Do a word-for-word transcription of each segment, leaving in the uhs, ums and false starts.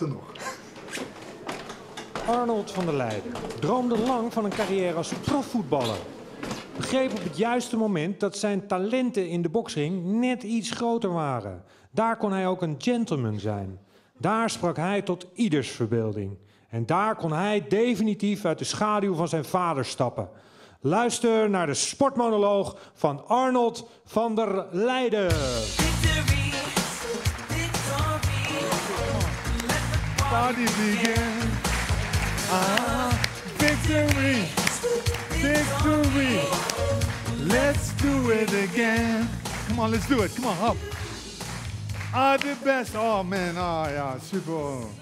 er nog. Arnold van der Leijden droomde lang van een carrière als profvoetballer. Begreep op het juiste moment dat zijn talenten in de boksring net iets groter waren. Daar kon hij ook een gentleman zijn. Daar sprak hij tot ieders verbeelding. En daar kon hij definitief uit de schaduw van zijn vader stappen. Luister naar de sportmonoloog van Arnold van der Leijden. Victory, victory, let the Party begin. Ah, victory, victory. Let's do it again. Come on, let's do it. Come on, up. Ah, the best. Oh man, ah ja, super.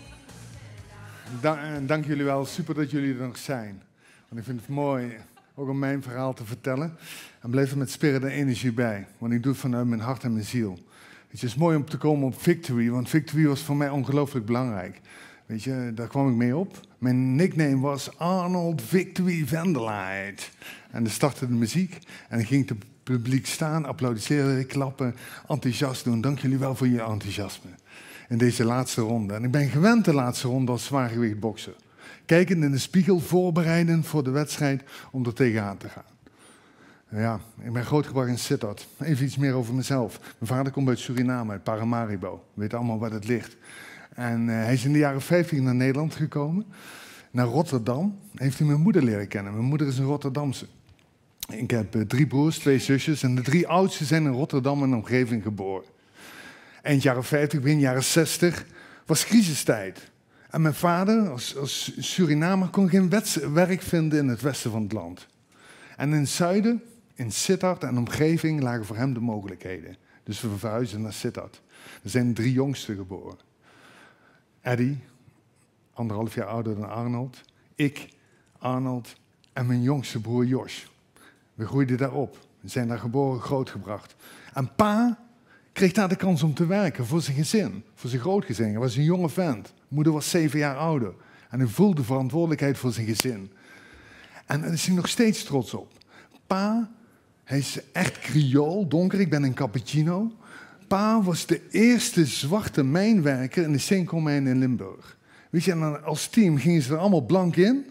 Dank, dank jullie wel, super dat jullie er nog zijn. Want ik vind het mooi ook om mijn verhaal te vertellen. En blijf er met spirit en energie bij. Want ik doe het vanuit mijn hart en mijn ziel. Het is mooi om te komen op Victory, want Victory was voor mij ongelooflijk belangrijk. Weet je, daar kwam ik mee op. Mijn nickname was Arnold Victory van der Leijden. En dan startte de muziek en dan ging het publiek staan, applaudisseren, klappen, enthousiast doen. Dank jullie wel voor je enthousiasme in deze laatste ronde. En ik ben gewend de laatste ronde als zwaargewicht bokser. Kijkend in de spiegel, voorbereiden voor de wedstrijd om er tegenaan te gaan. Ja, ik ben grootgebracht in Sittard. Even iets meer over mezelf. Mijn vader komt uit Suriname, uit Paramaribo. We weten allemaal waar het ligt. En uh, hij is in de jaren vijftig naar Nederland gekomen. Naar Rotterdam heeft hij mijn moeder leren kennen. Mijn moeder is een Rotterdamse. Ik heb uh, drie broers, twee zusjes. En de drie oudste zijn in Rotterdam en omgeving geboren. Eind jaren vijftig, begin jaren zestig was crisistijd. En mijn vader, als, als Surinamer, kon geen werk vinden in het westen van het land. En in het zuiden, in Sittard en omgeving, lagen voor hem de mogelijkheden. Dus we verhuisden naar Sittard. Er zijn drie jongsten geboren. Eddie, anderhalf jaar ouder dan Arnold. Ik, Arnold en mijn jongste broer Jos. We groeiden daar op. We zijn daar geboren, grootgebracht. En pa kreeg daar de kans om te werken voor zijn gezin, voor zijn grootgezin. Hij was een jonge vent. Moeder was zeven jaar ouder. En hij voelde verantwoordelijkheid voor zijn gezin. En daar is hij nog steeds trots op. Pa, hij is echt Creool, donker, ik ben een cappuccino. Pa was de eerste zwarte mijnwerker in de steenkoolmijn in Limburg. Weet je, en als team gingen ze er allemaal blank in.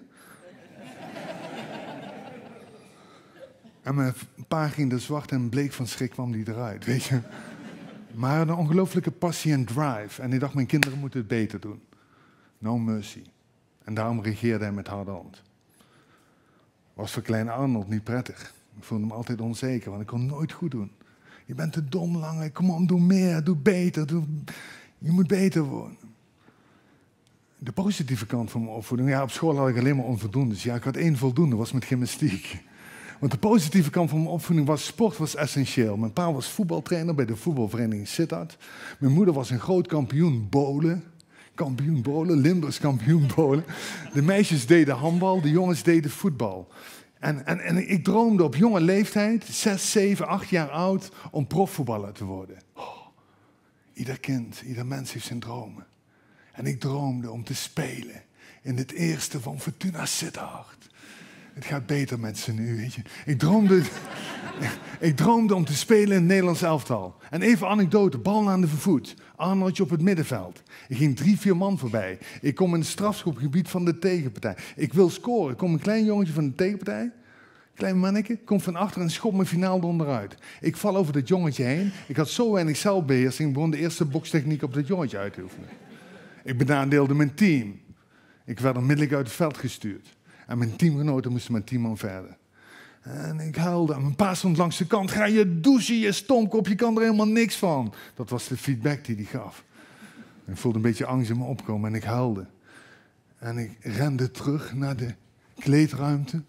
En mijn pa ging er zwart en bleek van schrik kwam die eruit, weet je. Maar hij had een ongelooflijke passie en drive. En hij dacht, mijn kinderen moeten het beter doen. No mercy. En daarom regeerde hij met harde hand. Was voor kleine Arnold niet prettig. Ik voelde me altijd onzeker, want ik kon nooit goed doen. Je bent te dom, Lange. Kom op, doe meer, doe beter. Doe... Je moet beter worden. De positieve kant van mijn opvoeding. Ja, op school had ik alleen maar onvoldoendes. Ja, ik had één voldoende, dat was met gymnastiek. Want de positieve kant van mijn opvoeding was, sport was essentieel. Mijn pa was voetbaltrainer bij de voetbalvereniging Sittard. Mijn moeder was een groot kampioen bowlen. Kampioen bowlen, Limburgs kampioen bowlen. De meisjes deden handbal, de jongens deden voetbal. En, en, en ik droomde op jonge leeftijd, zes, zeven, acht jaar oud, om profvoetballer te worden. Oh, ieder kind, ieder mens heeft zijn dromen. En ik droomde om te spelen in het eerste van Fortuna Sittard. Het gaat beter met ze nu, weet je. Ik droomde, ik droomde om te spelen in het Nederlands elftal. En even anekdote, bal aan de voet. Arnoldje op het middenveld. Ik ging drie, vier man voorbij. Ik kom in het strafschopgebied van de tegenpartij. Ik wil scoren. Ik kom een klein jongetje van de tegenpartij. Klein manneke, komt van achter en schop me finaal onderuit. Ik val over dat jongetje heen. Ik had zo weinig zelfbeheersing. Ik begon de eerste bokstechniek op dat jongetje uit te oefenen. Ik benadeelde mijn team. Ik werd onmiddellijk uit het veld gestuurd. En mijn teamgenoten moesten mijn team aan verder. En ik huilde. En mijn pa stond langs de kant. Ga je douchen, je stomkop. Je kan er helemaal niks van. Dat was de feedback die hij gaf. Ik voelde een beetje angst in me opkomen en ik huilde. En ik rende terug naar de kleedruimte.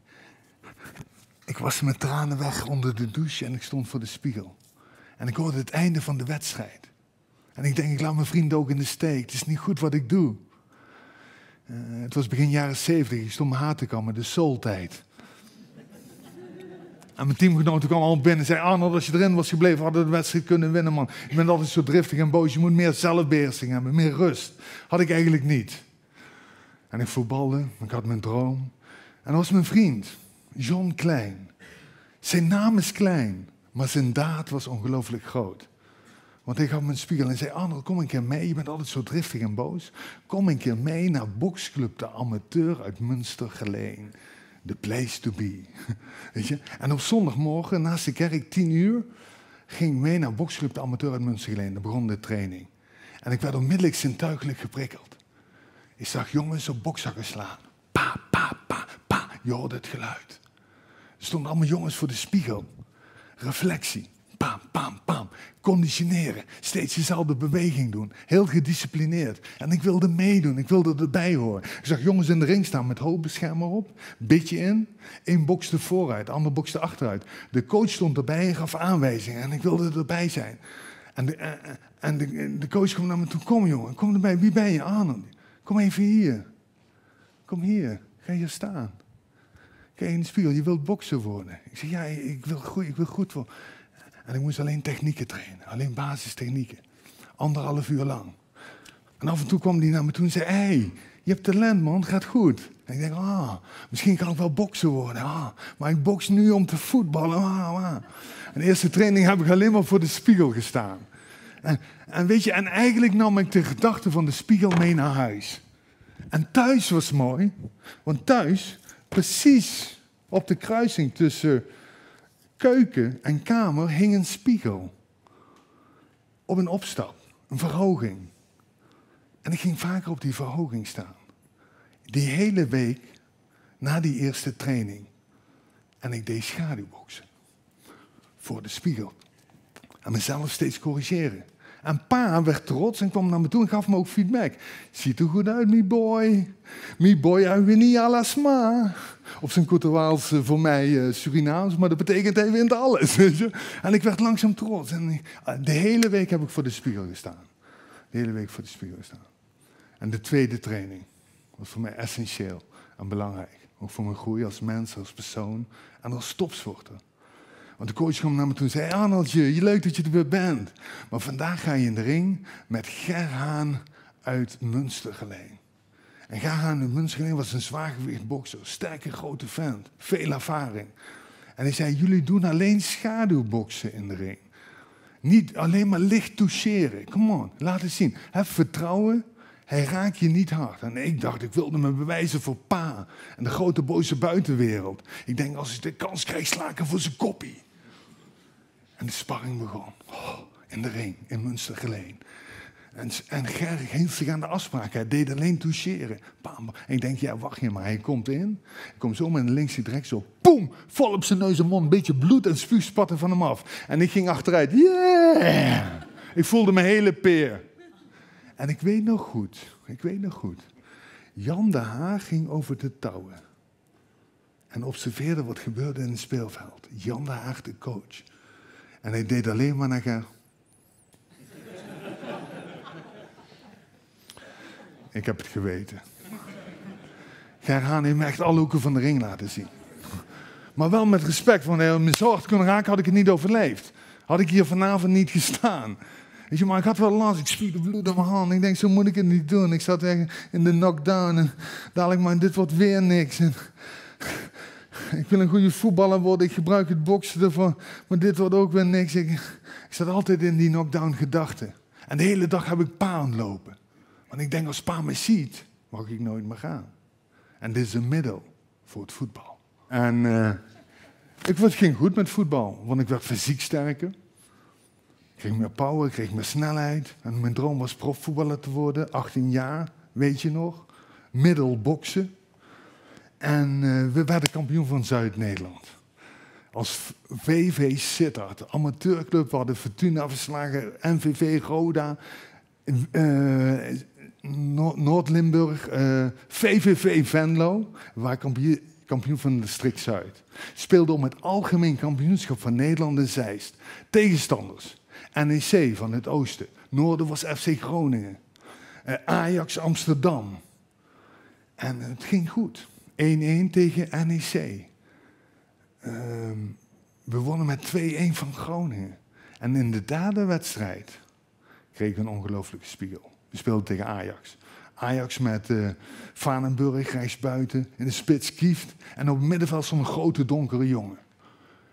Ik was met tranen weg onder de douche en ik stond voor de spiegel. En ik hoorde het einde van de wedstrijd. En ik denk, ik laat mijn vrienden ook in de steek. Het is niet goed wat ik doe. Uh, het was begin jaren zeventig. Ik stond mijn haar te kammen, de soultijd. En mijn teamgenoten kwamen al binnen en zeiden, Arnold, als je erin was gebleven, hadden we de wedstrijd kunnen winnen, man. Je bent altijd zo driftig en boos. Je moet meer zelfbeheersing hebben, meer rust. Had ik eigenlijk niet. En ik voetbalde, ik had mijn droom. En dat was mijn vriend, John Klein. Zijn naam is klein, maar zijn daad was ongelooflijk groot. Want hij gaf me een spiegel en zei, Arnold, kom een keer mee. Je bent altijd zo driftig en boos. Kom een keer mee naar boksclub De Amateur uit Münstergeleen. The place to be. Weet je? En op zondagmorgen, naast de kerk, tien uur, ging ik mee naar boksclub De Amateur uit Münstergeleen. Daar begon de training. En ik werd onmiddellijk zintuigelijk geprikkeld. Ik zag jongens op bokzakken slaan. Pa, pa, pa, pa. Je hoorde het geluid. Er stonden allemaal jongens voor de spiegel. Reflectie. Pam, pam, pam. Conditioneren. Steeds dezelfde beweging doen. Heel gedisciplineerd. En ik wilde meedoen. Ik wilde erbij horen. Ik zag jongens in de ring staan met hoofdbeschermer op. Bitje in. Eén bokste vooruit. Ander bokste achteruit. De coach stond erbij en gaf aanwijzingen. En ik wilde erbij zijn. En de, en de, de coach kwam naar me toe. Kom jongen, kom erbij. Wie ben je? Arnold. Kom even hier. Kom hier. Ga hier staan. Kijk in de spiegel. Je wilt boksen worden. Ik zeg, ja, ik wil goed, ik wil goed worden. En ik moest alleen technieken trainen. Alleen basistechnieken. Anderhalf uur lang. En af en toe kwam die naar me toe en zei, hé, hey, je hebt talent man, het gaat goed. En ik denk, ah, misschien kan ik wel boksen worden. Ah, maar ik boks nu om te voetballen. Ah, ah. En de eerste training heb ik alleen maar voor de spiegel gestaan. En, en weet je, en eigenlijk nam ik de gedachte van de spiegel mee naar huis. En thuis was mooi, want thuis, precies op de kruising tussen keuken en kamer, hing een spiegel. Op een opstap, een verhoging. En ik ging vaker op die verhoging staan. Die hele week na die eerste training. En ik deed schaduwboksen. Voor de spiegel. En mezelf steeds corrigeren. En pa werd trots en kwam naar me toe en gaf me ook feedback. Ziet er goed uit, mi boy. Mi boy, hij wint niet à la sma. Op zijn Courtois voor mij uh, Surinaams, maar dat betekent hij wint alles. Weet je? En ik werd langzaam trots. En ik, uh, de hele week heb ik voor de spiegel gestaan. De hele week voor de spiegel gestaan. En de tweede training was voor mij essentieel en belangrijk. Ook voor mijn groei als mens, als persoon en als topsporter. Want de coach kwam naar me toe en zei, Arnoldje, je leuk dat je er weer bent. Maar vandaag ga je in de ring met Gerhaan uit Münstergeleen. En Gerhaan uit Münstergeleen was een zwaargewicht bokser. Sterke, grote vent. Veel ervaring. En hij zei, jullie doen alleen schaduwboksen in de ring. Niet alleen maar licht toucheren. Come on, laat het zien. Heb vertrouwen. Hij raakt je niet hard. En ik dacht, ik wilde me bewijzen voor pa. En de grote boze buitenwereld. Ik denk, als ik de kans krijg, sla ik hem voor zijn koppie. En de sparring begon. Oh, in de ring, in Münstergeleen. En, en Gerrit hield zich aan de afspraak. Hij deed alleen toucheren. Bam. En ik denk, ja, wacht je maar. Hij komt in. Hij komt zo met een linkse direct zo. Boem! Vol op zijn neus en mond. Een beetje bloed en spuug spatte van hem af. En ik ging achteruit. Yeah! Ik voelde mijn hele peer. En ik weet nog goed. Ik weet nog goed. Jan de Haag ging over de touwen. En observeerde wat gebeurde in het speelveld. Jan de Haag, de coach. En hij deed alleen maar naar Ger. Ik heb het geweten. Gerhaan heeft me echt alle hoeken van de ring laten zien. Maar wel met respect, want hij had me zo hard kunnen raken, had ik het niet overleefd. Had ik hier vanavond niet gestaan. Weet je, maar ik had wel last, ik spuugde bloed op mijn hand. Ik denk, zo moet ik het niet doen. Ik zat echt in de knockdown en dadelijk, maar dit wordt weer niks. En ik wil een goede voetballer worden, ik gebruik het boksen ervoor, maar dit wordt ook weer niks. Ik, ik zat altijd in die knockdown gedachten. En de hele dag heb ik pa aan het lopen. Want ik denk, als pa me ziet, mag ik nooit meer gaan. En dit is een middel voor het voetbal. En uh, ik ging goed met voetbal, want ik werd fysiek sterker. Ik kreeg meer power, ik kreeg meer snelheid. En mijn droom was profvoetballer te worden, achttien jaar, weet je nog. Middelboksen. En uh, we werden kampioen van Zuid-Nederland. Als V V Sittard, amateurclub, we hadden Fortuna verslagen, N V V Roda, uh, Noord-Limburg, uh, V V V Venlo. We waren kampioen, kampioen van de district Zuid. Speelden om het algemeen kampioenschap van Nederland in Zeist. Tegenstanders. N E C van het oosten. Noorden was F C Groningen. Uh, Ajax Amsterdam. En het ging goed. één-één tegen N E C. Uh, we wonnen met twee-één van Groningen. En in de derde wedstrijd kregen we een ongelooflijke spiegel. We speelden tegen Ajax. Ajax met uh, Vanenburg rechtsbuiten, in de spits Kieft. En op het middenveld stond een grote donkere jongen.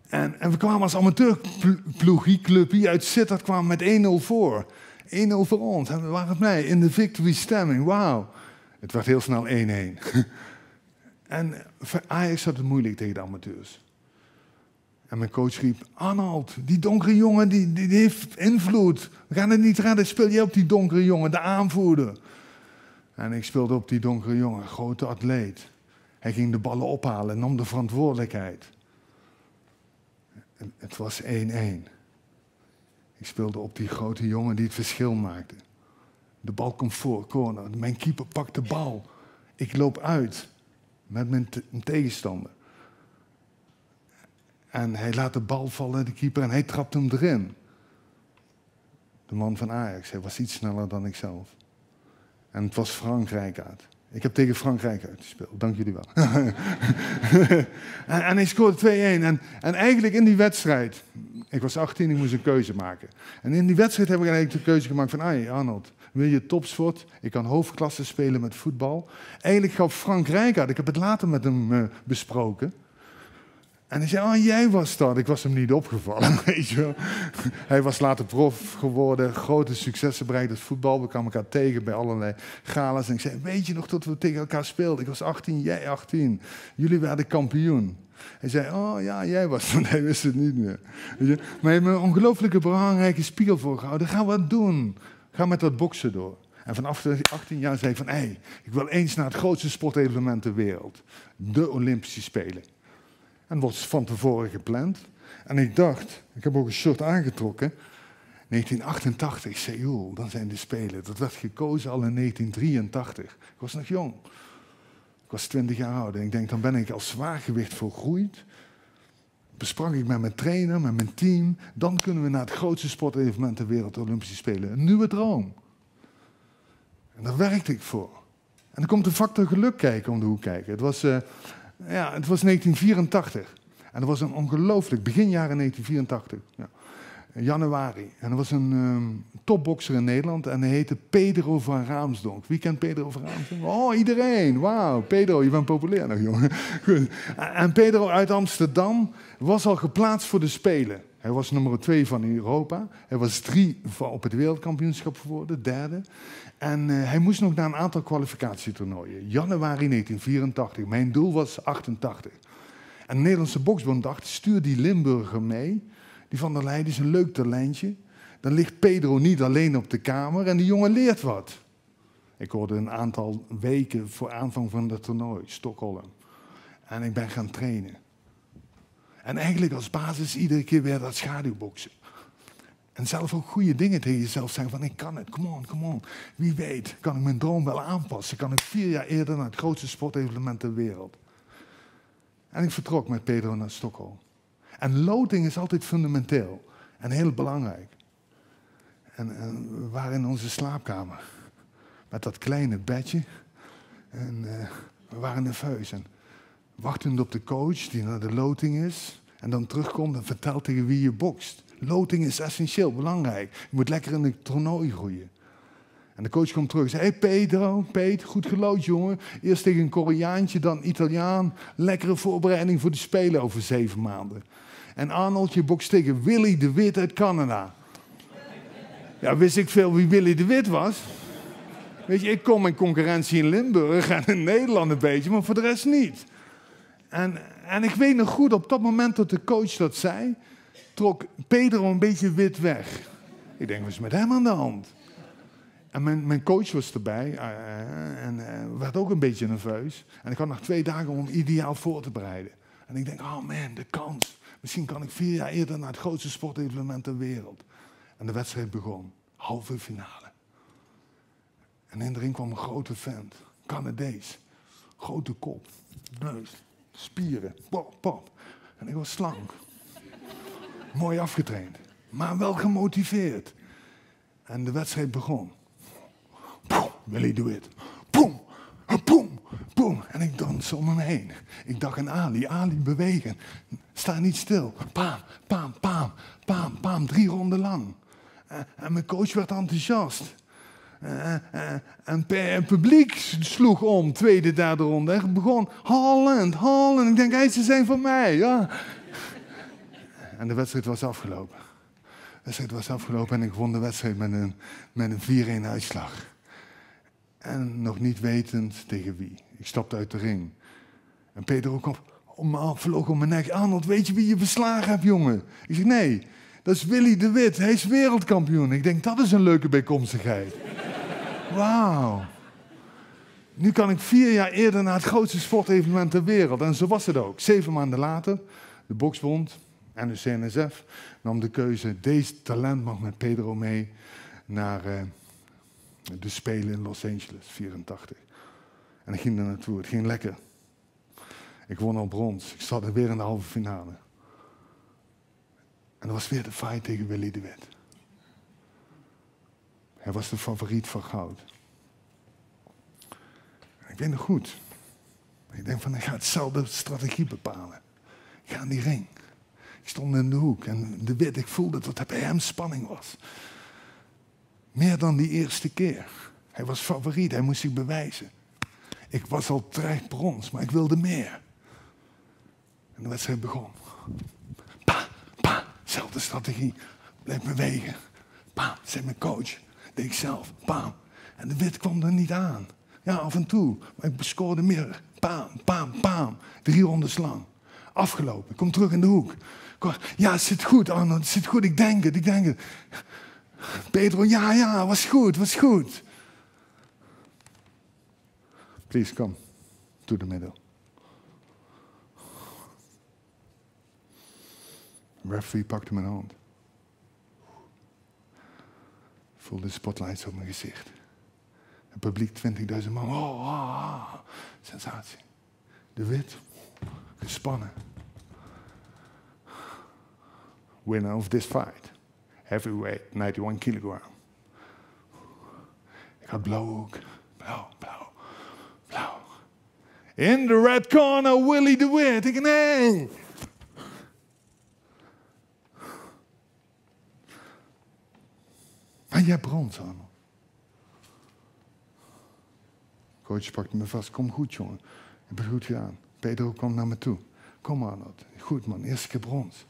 En, en we kwamen als amateurploegie uit Sittard kwamen met één nul voor. één nul voor ons. En we waren blij in de victory stemming. Wauw. Het werd heel snel één-één. En Ajax had het moeilijk tegen de amateurs. En mijn coach riep, Arnold, die donkere jongen die, die, die heeft invloed. We gaan het niet redden, speel jij op die donkere jongen, de aanvoerder. En ik speelde op die donkere jongen, grote atleet. Hij ging de ballen ophalen en nam de verantwoordelijkheid. En het was één-één. Ik speelde op die grote jongen die het verschil maakte. De bal komt voor, corner. Mijn keeper pakt de bal. Ik loop uit met mijn, te- mijn tegenstander. En hij laat de bal vallen, de keeper, en hij trapt hem erin. De man van Ajax, hij was iets sneller dan ikzelf. En het was Frankrijk uit. Ik heb tegen Frankrijk uitgespeeld, dank jullie wel. en, en hij scoorde twee-één. En, en eigenlijk in die wedstrijd, ik was achttien, ik moest een keuze maken. En in die wedstrijd heb ik eigenlijk de keuze gemaakt van, ai Arnold, wil je topsport? Ik kan hoofdklasse spelen met voetbal. Eigenlijk gaf Frank Rijkaard, ik heb het later met hem uh, besproken. En hij zei, oh, jij was dat. Ik was hem niet opgevallen, weet je wel. Hij was later prof geworden, grote successen bereikt als voetbal. We kwamen elkaar tegen bij allerlei galas. En ik zei, weet je nog dat we tegen elkaar speelden? Ik was achttien, jij achttien. Jullie werden kampioen. Hij zei, oh ja, jij was het. Hij wist het niet meer. Weet je? Maar hij heeft me een ongelooflijke belangrijke spiegel voorgehouden. Ga wat doen. Ga met dat boksen door. En vanaf achttien jaar zei ik van, hé, hey, ik wil eens naar het grootste sportevenement ter wereld. De Olympische Spelen. En dat was van tevoren gepland. En ik dacht, ik heb ook een shirt aangetrokken. negentien achtentachtig, Seoul, dan zijn de Spelen. Dat werd gekozen al in negentien drieëntachtig. Ik was nog jong. Ik was twintig jaar oud. En ik denk, dan ben ik als zwaargewicht volgroeid. Besprak ik met mijn trainer, met mijn team. Dan kunnen we naar het grootste sportevenement ter wereld, de Olympische Spelen. Een nieuwe droom. En daar werkte ik voor. En er komt de factor geluk kijken om de hoek kijken. Het was... Uh, Ja, het was negentien vierentachtig. En dat was een ongelooflijk, begin jaren negentien vierentachtig. Ja. Januari. En er was een um, topbokser in Nederland en hij heette Pedro van Raamsdonk. Wie kent Pedro van Raamsdonk? Oh, iedereen. Wauw, Pedro, je bent populair nog, jongen. Goed. En Pedro uit Amsterdam was al geplaatst voor de Spelen. Hij was nummer twee van Europa. Hij was drie op het wereldkampioenschap geworden, derde. En uh, hij moest nog naar een aantal kwalificatietoernooien. Januari negentien vierentachtig. Mijn doel was achtentachtig. En de Nederlandse Boksbond dacht, stuur die Limburger mee. Die Van der Leijden is een leuk talentje. Dan ligt Pedro niet alleen op de kamer en die jongen leert wat. Ik hoorde een aantal weken voor aanvang van het toernooi, Stockholm. En ik ben gaan trainen. En eigenlijk als basis iedere keer weer dat schaduwboksen. En zelf ook goede dingen tegen jezelf zeggen van ik kan het, come on, come on. Wie weet, kan ik mijn droom wel aanpassen. Kan ik vier jaar eerder naar het grootste sportevenement ter wereld. En ik vertrok met Pedro naar Stockholm. En loting is altijd fundamenteel en heel belangrijk. En, en we waren in onze slaapkamer met dat kleine bedje. En uh, we waren nerveus en wachtend op de coach die naar de loting is. En dan terugkomt en vertelt tegen wie je bokst. Loting is essentieel, belangrijk. Je moet lekker in het toernooi groeien. En de coach komt terug en zegt, hey Pedro, Peet, goed geloot jongen. Eerst tegen een Koreaantje, dan Italiaan. Lekkere voorbereiding voor de Spelen over zeven maanden. En Arnold, je bokst tegen Willy de Wit uit Canada. Ja, wist ik veel wie Willy de Wit was. Weet je, ik kom in concurrentie in Limburg en in Nederland een beetje, maar voor de rest niet. En, en ik weet nog goed, op dat moment dat de coach dat zei, trok Pedro een beetje wit weg. Ik denk, wat is met hem aan de hand? En mijn, mijn coach was erbij uh, en uh, werd ook een beetje nerveus. En ik had nog twee dagen om ideaal voor te bereiden. En ik denk, oh man, de kans. Misschien kan ik vier jaar eerder naar het grootste sportevenement ter wereld. En de wedstrijd begon. Halve finale. En in de ring kwam een grote vent. Canadees. Grote kop. Neus. Spieren. Pop, pop. En ik was slank. Mooi afgetraind. Maar wel gemotiveerd. En de wedstrijd begon. Boom, Willy do it. Boom, boom, boom. En ik danste om hem heen. Ik dacht aan Ali, Ali bewegen. Sta niet stil. Paam, paam, paam, paam, paam. Drie ronden lang. Uh, en mijn coach werd enthousiast. Uh, uh, en het publiek sloeg om, tweede, derde ronde. Het begon, Holland, Holland. Ik denk, hey, ze zijn van mij. Ja. En de wedstrijd was afgelopen. De wedstrijd was afgelopen en ik won de wedstrijd met een, met een vier-een uitslag. En nog niet wetend tegen wie. Ik stapte uit de ring. En Pedro kwam om me af, vloog om mijn nek. Arnold, weet je wie je verslagen hebt, jongen? Ik zeg, nee, dat is Willy de Wit. Hij is wereldkampioen. Ik denk, dat is een leuke bijkomstigheid. Wauw. Nu kan ik vier jaar eerder naar het grootste sportevenement ter wereld. En zo was het ook. Zeven maanden later, de Boksbond en de C N S F nam de keuze, deze talent mag met Pedro mee naar uh, de Spelen in Los Angeles, vierentachtig. En ik ging er naartoe. Het ging lekker. Ik won al brons. Ik zat er weer in de halve finale. En dat was weer de fight tegen Willy de Wit. Hij was de favoriet van goud. En ik weet nog goed. Ik denk van, ik ga hetzelfde strategie bepalen. Ik ga in die ring. Ik stond in de hoek en de Wit, ik voelde dat er bij hem spanning was. Meer dan die eerste keer. Hij was favoriet, hij moest zich bewijzen. Ik was al terecht brons, maar ik wilde meer. En de wedstrijd begon. Pa, pa, zelfde strategie. Blijf bewegen. Pa, zei mijn coach. Deed ik zelf. Pam. En de Wit kwam er niet aan. Ja, af en toe. Maar ik scoorde meer. Pam, pam, pam. Drie rondes lang. Afgelopen. Ik kom terug in de hoek. Kom, ja, het zit goed, Arnold. Het zit goed. Ik denk het, ik denk het. Pedro, ja, ja, was goed, was goed. Please, come to the middle. De referee pakte mijn hand. Ik voelde de spotlights op mijn gezicht. Het publiek, twintigduizend man. Oh, oh, oh, sensatie. De Wit, gespannen. Winner of this fight. Heavyweight, eenennegentig kilogram. Ik had blauw ook. Blauw, blauw, blauw. In the red corner, Willy de Wit. Ik nee. Maar jij hebt brons, Arnold. Coach pakte me vast. Kom goed, jongen. Je hebt het goed gedaan. Pedro kwam naar me toe. Kom, Arnold. Goed, man. Eerste keer brons.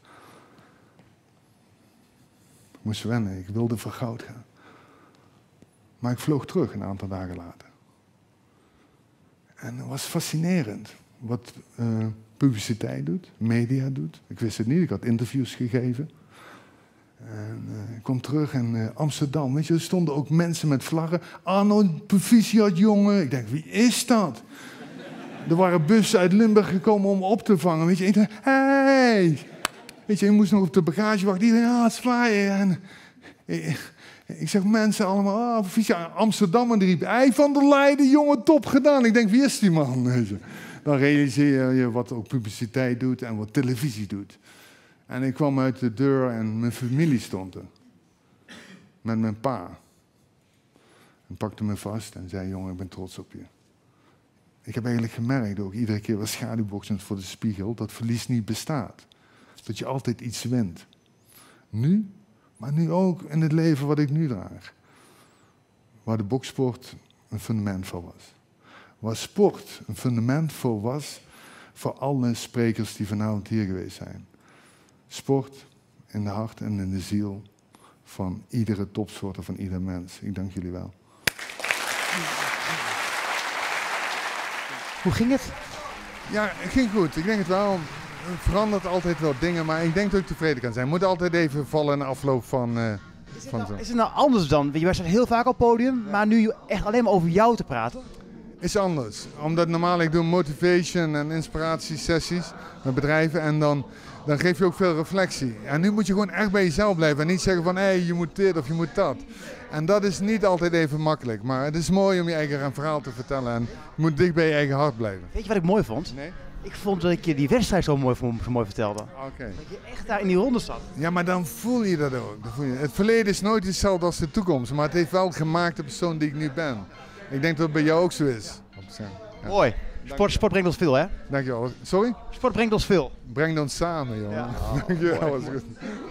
Ik moest wennen. Ik wilde voor goud gaan. Maar ik vloog terug een aantal dagen later. En het was fascinerend wat uh, publiciteit doet, media doet. Ik wist het niet. Ik had interviews gegeven. En, uh, ik kom terug in uh, Amsterdam. Weet je, er stonden ook mensen met vlaggen. Arnold, proficiat jongen. Ik denk, wie is dat? Er waren bussen uit Limburg gekomen om op te vangen. Weet je, ik dacht, hey! Weet je, je moest nog op de bagage wachten. Iedereen, ah, het zwaaien. En, ik, ik zeg mensen allemaal, ah, proficiat. Amsterdam en die riep, hey, Van der Leijden, jongen, top gedaan. Ik denk, wie is die man? Weet je. Dan realiseer je wat ook publiciteit doet en wat televisie doet. En ik kwam uit de deur en mijn familie stond er. Met mijn pa. En pakte me vast en zei, jongen, ik ben trots op je. Ik heb eigenlijk gemerkt, ook iedere keer was schaduwboksend voor de spiegel, dat verlies niet bestaat. Dat je altijd iets wint. Nu, maar nu ook in het leven wat ik nu draag. Waar de boksport een fundament voor was. Waar sport een fundament voor was voor alle sprekers die vanavond hier geweest zijn. Sport in de hart en in de ziel van iedere topsporter, van ieder mens. Ik dank jullie wel. Hoe ging het? Ja, het ging goed. Ik denk het wel. Het verandert altijd wel dingen, maar ik denk dat ik tevreden kan zijn. Het moet altijd even vallen in de afloop van... Uh, Is het, van nou, zo. is het nou anders dan? Wij zijn heel vaak op het podium, maar nu echt alleen maar over jou te praten. Is anders. Omdat normaal ik doe motivation en inspiratiesessies met bedrijven en dan, dan geef je ook veel reflectie. En nu moet je gewoon echt bij jezelf blijven en niet zeggen van hé, hey, je moet dit of je moet dat. En dat is niet altijd even makkelijk, maar het is mooi om je eigen verhaal te vertellen en je moet dicht bij je eigen hart blijven. Weet je wat ik mooi vond? Nee? Ik vond dat ik je die wedstrijd zo mooi, zo mooi vertelde. Oké. Okay. Dat je echt daar in die ronde zat. Ja, maar dan voel je dat ook. Dan voel je. Het verleden is nooit hetzelfde als de toekomst, maar het heeft wel gemaakt de persoon die ik nu ben. Ik denk dat het bij jou ook zo is. Ja. Mooi. Sport, sport brengt ons veel, hè? Dankjewel. Sorry? Sport brengt ons veel. Brengt ons samen, jongen. Ja. Dankjewel. Was goed.